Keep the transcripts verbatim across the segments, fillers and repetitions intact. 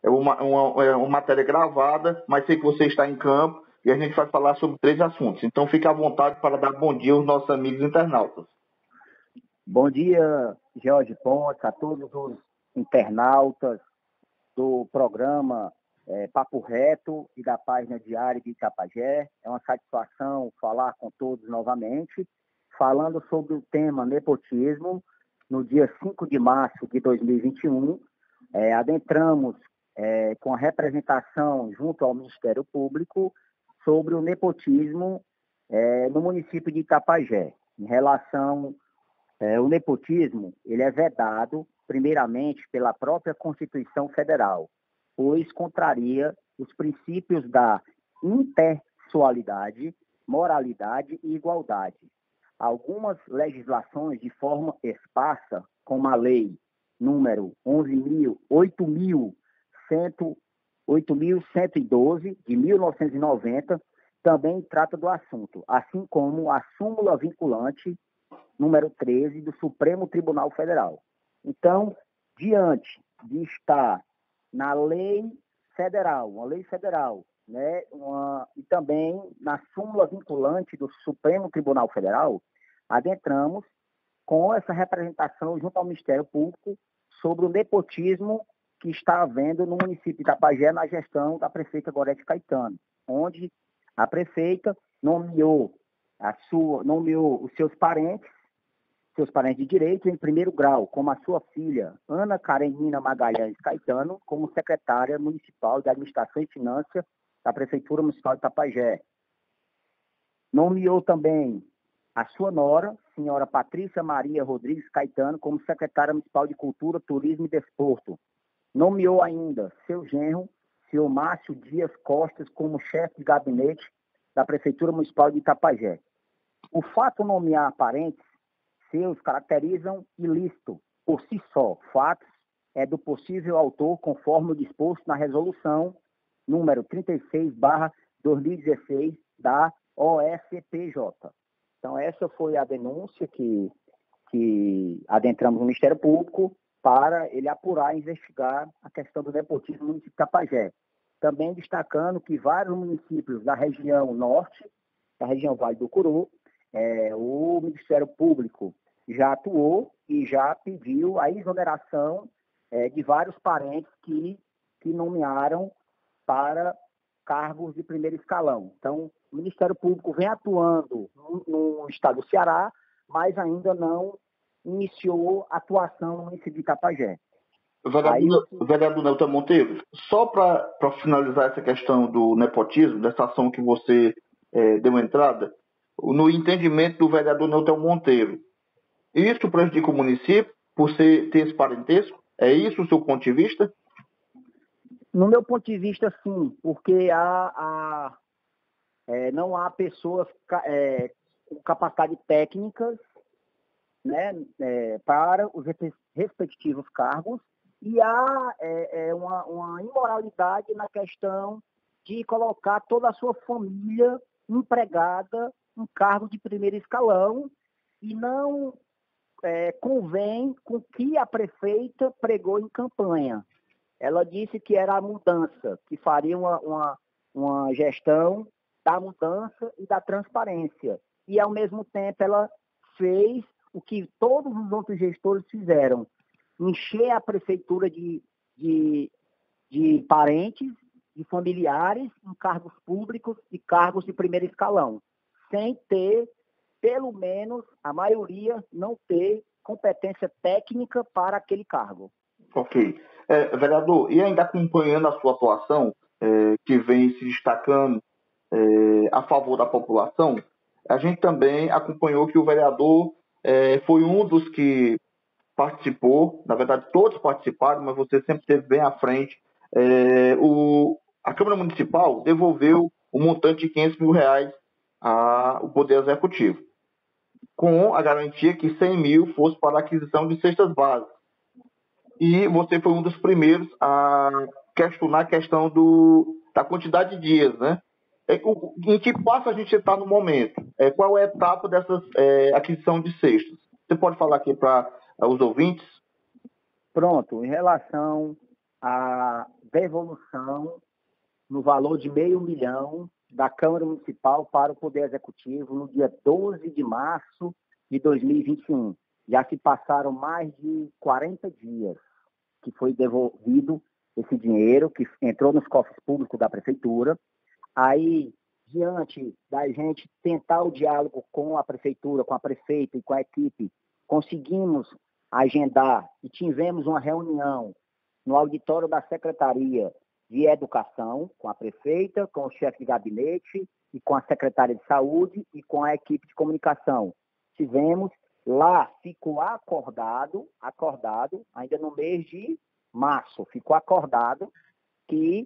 é uma, uma, é uma matéria gravada, mas sei que você está em campo e a gente vai falar sobre três assuntos. Então fique à vontade para dar bom dia aos nossos amigos internautas. Bom dia, Jorge Pontes, a todos os internautas do programa é, Papo Reto e da página diária de Itapajé. É uma satisfação falar com todos novamente, falando sobre o tema nepotismo. No dia cinco de março de dois mil e vinte e um, é, adentramos é, com a representação junto ao Ministério Público sobre o nepotismo é, no município de Itapajé. Em relação ao é, nepotismo, ele é vedado, primeiramente, pela própria Constituição Federal, pois contraria os princípios da impessoalidade, moralidade e igualdade. Algumas legislações de forma esparsa, como a lei número oito mil cento e doze, de mil novecentos e noventa, também trata do assunto, assim como a súmula vinculante número treze do Supremo Tribunal Federal. Então, diante de estar na lei federal, uma lei federal, né, uma, e também na súmula vinculante do Supremo Tribunal Federal, adentramos com essa representação junto ao Ministério Público sobre o nepotismo que está havendo no município de Itapajé na gestão da prefeita Gorete Caetano, onde a prefeita nomeou, a sua, nomeou os seus parentes, seus parentes de direito em primeiro grau, como a sua filha, Ana Karenina Magalhães Caetano, como secretária municipal de Administração e Finanças da Prefeitura Municipal de Itapajé. Nomeou também a sua nora, senhora Patrícia Maria Rodrigues Caetano, como secretária municipal de Cultura, Turismo e Desporto. Nomeou ainda seu genro, senhor Márcio Dias Costas, como chefe de gabinete da Prefeitura Municipal de Itapajé. O fato de nomear parentes seus caracterizam ilícito por si só. Fatos é do possível autor, conforme o disposto na resolução número trinta e seis barra dois mil e dezesseis da O S P J. Então, essa foi a denúncia que, que adentramos no Ministério Público para ele apurar e investigar a questão do nepotismo no município de Itapajé. Também destacando que vários municípios da região norte, da região Vale do Curu, É, o Ministério Público já atuou e já pediu a exoneração é, de vários parentes que, que nomearam para cargos de primeiro escalão. Então, o Ministério Público vem atuando no, no estado do Ceará, mas ainda não iniciou atuação no município de Itapajé. Vereador, Aí, vereador Nelton Monteiro, só para finalizar essa questão do nepotismo, dessa ação que você é, deu entrada, no entendimento do vereador Nelton Monteiro, isso prejudica o município por ser, ter esse parentesco? É isso o seu ponto de vista? No meu ponto de vista, sim, porque há, há, é, não há pessoas é, com capacidade técnicas, né, é, para os respectivos cargos, e há é, é, uma, uma imoralidade na questão de colocar toda a sua família empregada um cargo de primeiro escalão e não é, convém com o que a prefeita pregou em campanha. Ela disse que era a mudança, que faria uma, uma, uma gestão da mudança e da transparência. E, ao mesmo tempo, ela fez o que todos os outros gestores fizeram, encher a prefeitura de, de, de parentes, de familiares, em cargos públicos e cargos de primeiro escalão, sem ter, pelo menos, a maioria não ter competência técnica para aquele cargo. Ok. É, vereador, e ainda acompanhando a sua atuação, é, que vem se destacando é, a favor da população, a gente também acompanhou que o vereador é, foi um dos que participou, na verdade todos participaram, mas você sempre esteve bem à frente. É, o, a Câmara Municipal devolveu um montante de quinhentos mil reais ao Poder Executivo, com a garantia que cem mil fosse para a aquisição de cestas básicas. E você foi um dos primeiros a questionar a questão do, da quantidade de dias, né? É, o, em que passo a gente está no momento? É, qual é a etapa dessa é, aquisição de cestas? Você pode falar aqui para os ouvintes? Pronto, em relação à devolução no valor de meio milhão da Câmara Municipal para o Poder Executivo no dia doze de março de dois mil e vinte e um. Já se passaram mais de quarenta dias que foi devolvido esse dinheiro, que entrou nos cofres públicos da Prefeitura. Aí, diante da gente tentar o diálogo com a Prefeitura, com a prefeita e com a equipe, conseguimos agendar e tivemos uma reunião no auditório da Secretaria de Educação, com a prefeita, com o chefe de gabinete e com a secretária de Saúde e com a equipe de comunicação. Tivemos, lá ficou acordado, acordado, ainda no mês de março, ficou acordado que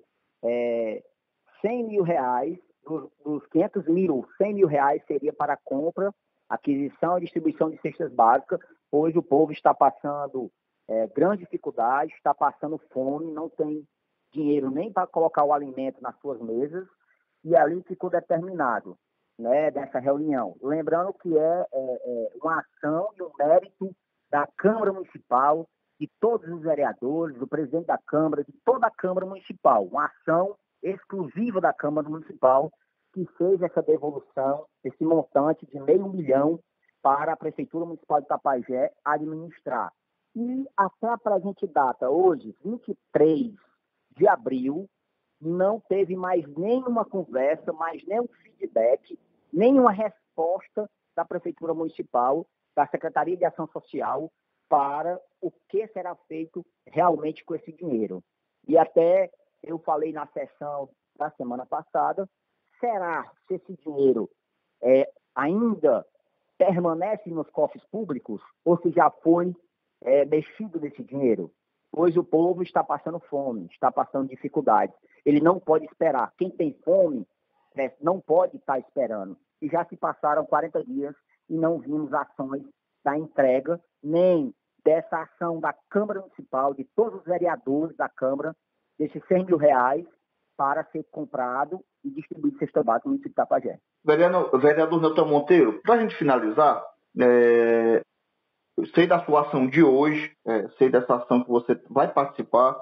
é, cem mil reais, dos, dos quinhentos mil, cem mil reais seria para a compra, aquisição e distribuição de cestas básicas. Hoje o povo está passando é, grande dificuldade, está passando fome, não tem dinheiro nem para colocar o alimento nas suas mesas, e ali ficou determinado, né, dessa reunião. Lembrando que é, é, é uma ação e um mérito da Câmara Municipal, de todos os vereadores, do presidente da Câmara, de toda a Câmara Municipal, uma ação exclusiva da Câmara Municipal que fez essa devolução, esse montante de meio milhão para a Prefeitura Municipal de Itapajé administrar. E até a presente data, hoje, vinte e três de abril, não teve mais nenhuma conversa, mais nenhum feedback, nenhuma resposta da Prefeitura Municipal, da Secretaria de Ação Social, para o que será feito realmente com esse dinheiro. E até eu falei na sessão da semana passada, será se esse dinheiro é, ainda permanece nos cofres públicos ou se já foi é, mexido nesse dinheiro? Pois o povo está passando fome, está passando dificuldades. Ele não pode esperar. Quem tem fome né, não pode estar esperando. E já se passaram quarenta dias e não vimos ações da entrega, nem dessa ação da Câmara Municipal, de todos os vereadores da Câmara, desses cem mil reais para ser comprado e distribuído cesta básica no município de Itapajé. Vereador, vereador Nelton Monteiro, para a gente finalizar, é... eu sei da sua ação de hoje, é, sei dessa ação que você vai participar,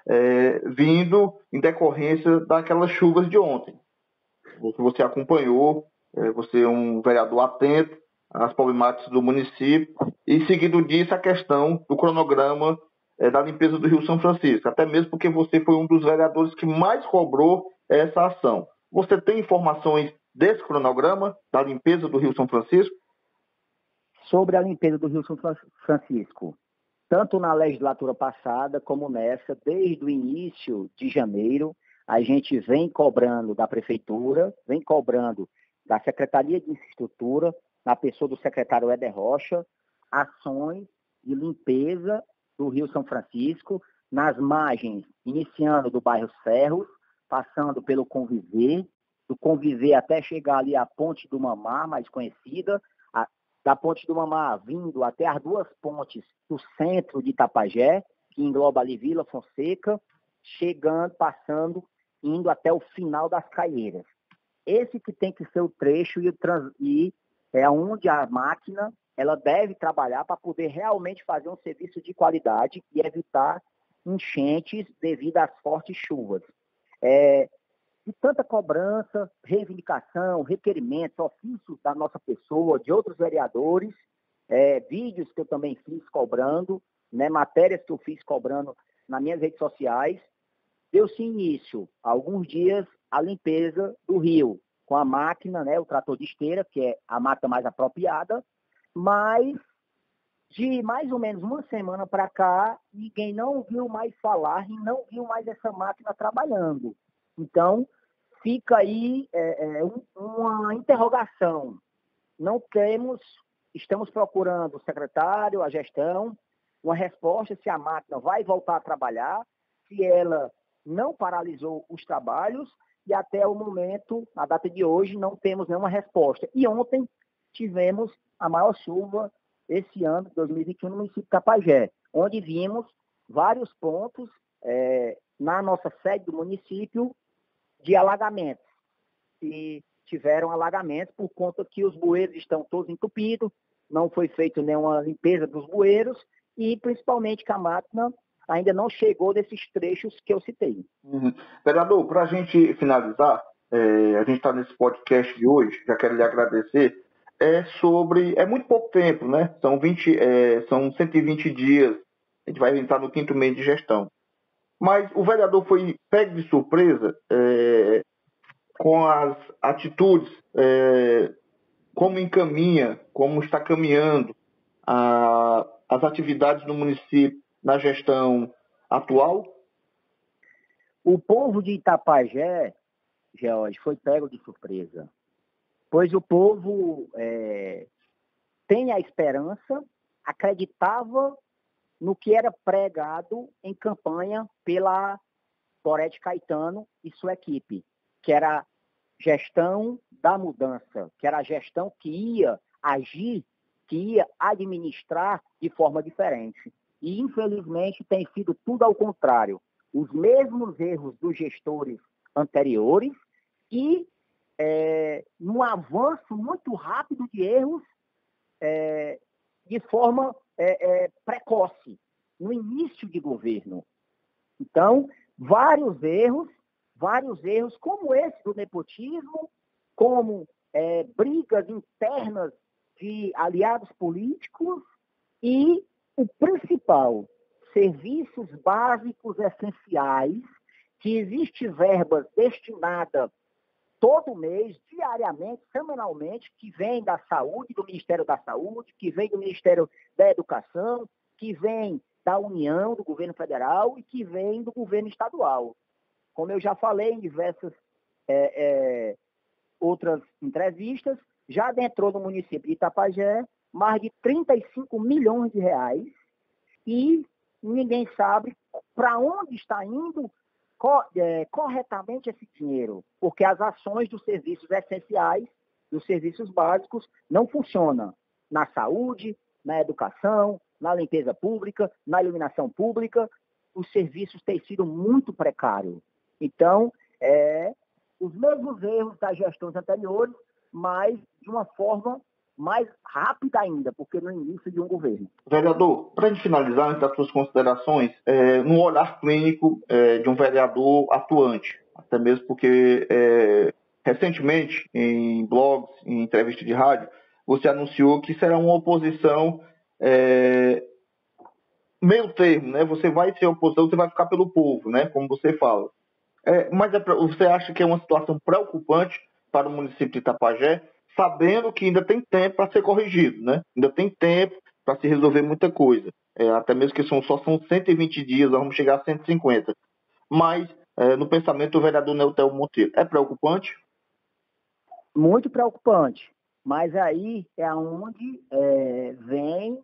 é, vindo em decorrência daquelas chuvas de ontem. Que você acompanhou, é, você é um vereador atento às problemáticas do município, e seguido disso a questão do cronograma é, da limpeza do Rio São Francisco, até mesmo porque você foi um dos vereadores que mais cobrou essa ação. Você tem informações desse cronograma da limpeza do Rio São Francisco? Sobre a limpeza do Rio São Francisco, tanto na legislatura passada como nessa, desde o início de janeiro, a gente vem cobrando da Prefeitura, vem cobrando da Secretaria de Infraestrutura, na pessoa do secretário Éder Rocha, ações de limpeza do Rio São Francisco, nas margens, iniciando do bairro Ferros, passando pelo Conviver, do Conviver até chegar ali à Ponte do Mamá, mais conhecida, a da Ponte do Mamá, vindo até as duas pontes do centro de Itapajé, que engloba ali Vila Fonseca, chegando, passando, indo até o final das Caieiras. Esse que tem que ser o trecho e, o trans, e é onde a máquina ela deve trabalhar para poder realmente fazer um serviço de qualidade e evitar enchentes devido às fortes chuvas. É, de tanta cobrança, reivindicação, requerimentos, ofícios da nossa pessoa, de outros vereadores, é, vídeos que eu também fiz cobrando, né, matérias que eu fiz cobrando nas minhas redes sociais, deu-se início, há alguns dias, a limpeza do rio, com a máquina, né, o trator de esteira, que é a máquina mais apropriada, mas de mais ou menos uma semana para cá, ninguém não viu mais falar e não viu mais essa máquina trabalhando. Então, fica aí é, é, um, uma interrogação. Não temos, estamos procurando o secretário, a gestão, uma resposta se a máquina vai voltar a trabalhar, se ela não paralisou os trabalhos, e até o momento, na data de hoje, não temos nenhuma resposta. E ontem tivemos a maior chuva esse ano, dois mil e vinte e um, no município de Itapajé, onde vimos vários pontos é, na nossa sede do município de alagamentos. E tiveram alagamentos por conta que os bueiros estão todos entupidos, não foi feita nenhuma limpeza dos bueiros e principalmente que a máquina ainda não chegou nesses trechos que eu citei. Uhum. Vereador, para a gente finalizar, é, a gente está nesse podcast de hoje, já quero lhe agradecer, é sobre, é muito pouco tempo, né? São vinte, é, são cento e vinte dias, a gente vai entrar no quinto mês de gestão. Mas o vereador foi pego de surpresa é, com as atitudes, é, como encaminha, como está caminhando a, as atividades do município na gestão atual? O povo de Itapajé, George, foi pego de surpresa, pois o povo é, tem a esperança, acreditava no que era pregado em campanha pela Gorete Caetano e sua equipe, que era a gestão da mudança, que era a gestão que ia agir, que ia administrar de forma diferente. E, infelizmente, tem sido tudo ao contrário. Os mesmos erros dos gestores anteriores e é, num avanço muito rápido de erros é, de forma é, é, precoce, no início de governo. Então, vários erros, vários erros, como esse do nepotismo, como é, brigas internas de aliados políticos e o principal, serviços básicos essenciais, que existe verbas destinada todo mês, diariamente, semanalmente, que vem da saúde, do Ministério da Saúde, que vem do Ministério da Educação, que vem da União, do governo federal e que vem do governo estadual. Como eu já falei em diversas é, é, outras entrevistas, já adentrou no município de Itapajé mais de trinta e cinco milhões de reais e ninguém sabe para onde está indo corretamente esse dinheiro, porque as ações dos serviços essenciais, dos serviços básicos, não funcionam na saúde, na educação, na limpeza pública, na iluminação pública. Os serviços têm sido muito precários. Então, é, os mesmos erros das gestões anteriores, mas de uma forma mais rápida ainda, porque no início de um governo. Vereador, para a gente finalizar, antes das suas considerações, é, no olhar clínico é, de um vereador atuante, até mesmo porque é, recentemente, em blogs, em entrevista de rádio, você anunciou que será uma oposição é, meio termo, né? Você vai ser oposição, você vai ficar pelo povo, né? Como você fala. É, mas é, você acha que é uma situação preocupante para o município de Itapajé, sabendo que ainda tem tempo para ser corrigido, né? Ainda tem tempo para se resolver muita coisa. É, até mesmo que são, só são cento e vinte dias, nós vamos chegar a cento e cinquenta. Mas, é, no pensamento do vereador Neutel Monteiro, é preocupante? Muito preocupante. Mas aí é onde é, vem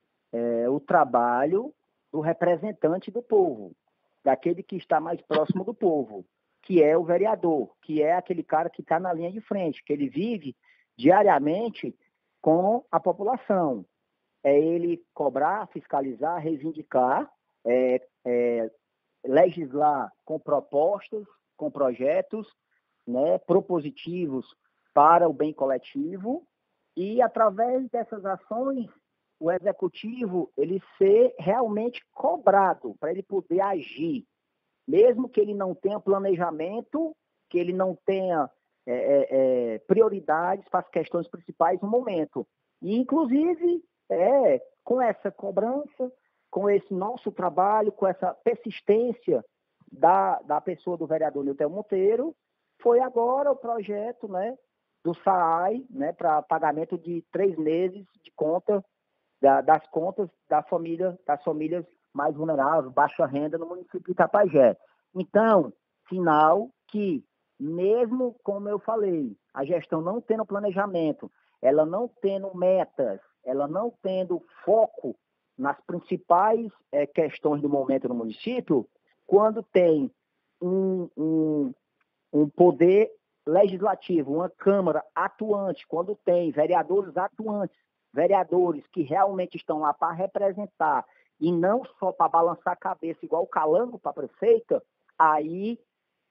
é, o trabalho do representante do povo, daquele que está mais próximo do povo, que é o vereador, que é aquele cara que está na linha de frente, que ele vive diariamente com a população. É ele cobrar, fiscalizar, reivindicar, é, é, legislar com propostas, com projetos, né, propositivos para o bem coletivo e, através dessas ações, o executivo ele ser realmente cobrado para ele poder agir, mesmo que ele não tenha planejamento, que ele não tenha é, é, prioridades para as questões principais no momento. E, inclusive, é, com essa cobrança, com esse nosso trabalho, com essa persistência da, da pessoa do vereador Neutel Monteiro, foi agora o projeto, né, do S A I, né, para pagamento de três meses de conta da, das contas da família, das famílias mais vulneráveis, baixa renda no município de Itapajé. Então, sinal que, mesmo como eu falei, a gestão não tendo planejamento, ela não tendo metas, ela não tendo foco nas principais é, questões do momento no município, quando tem um, um, um poder legislativo, uma Câmara atuante, quando tem vereadores atuantes, vereadores que realmente estão lá para representar e não só para balançar a cabeça igual o calango para a prefeita, aí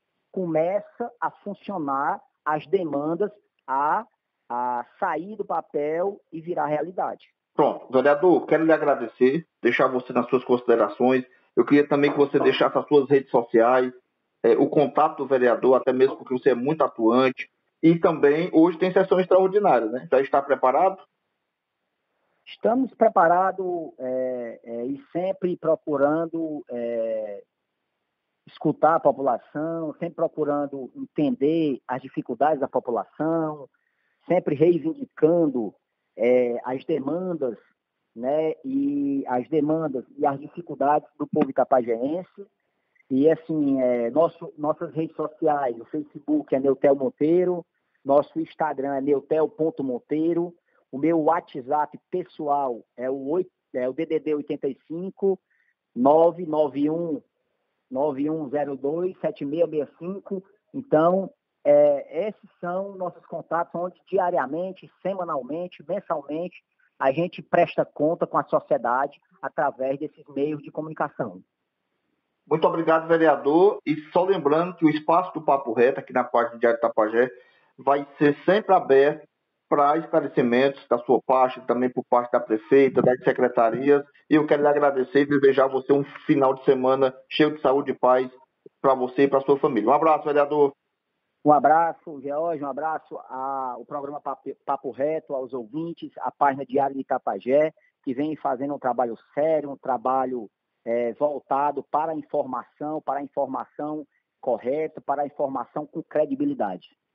começa a funcionar as demandas a, a sair do papel e virar realidade. Pronto, vereador, quero lhe agradecer, deixar você nas suas considerações. Eu queria também que você deixasse as suas redes sociais, é, o contato do vereador, até mesmo porque você é muito atuante. E também, hoje tem sessão extraordinária, né? Já está preparado? Estamos preparados é, é, e sempre procurando é, escutar a população, sempre procurando entender as dificuldades da população, sempre reivindicando é, as demandas, né, e as demandas e as dificuldades do povo itapajeense. E assim, é, nosso, nossas redes sociais, o Facebook é Neutel Monteiro, nosso Instagram é neutel ponto monteiro, o meu WhatsApp pessoal é o, oito, é o D D D oitenta e cinco, nove nove um, nove um zero dois, sete seis seis cinco. Então, é, esses são nossos contatos, onde diariamente, semanalmente, mensalmente, a gente presta conta com a sociedade através desses meios de comunicação. Muito obrigado, vereador. E só lembrando que o espaço do Papo Reto, aqui na parte do Diário Itapajé, vai ser sempre aberto para esclarecimentos da sua parte, também por parte da prefeita, das secretarias. E eu quero lhe agradecer e desejar a você um final de semana cheio de saúde e paz para você e para sua família. Um abraço, vereador. Um abraço, George, um abraço ao programa Papo, Papo Reto, aos ouvintes, à página Diário de Itapajé, que vem fazendo um trabalho sério, um trabalho é, voltado para a informação, para a informação correta, para a informação com credibilidade.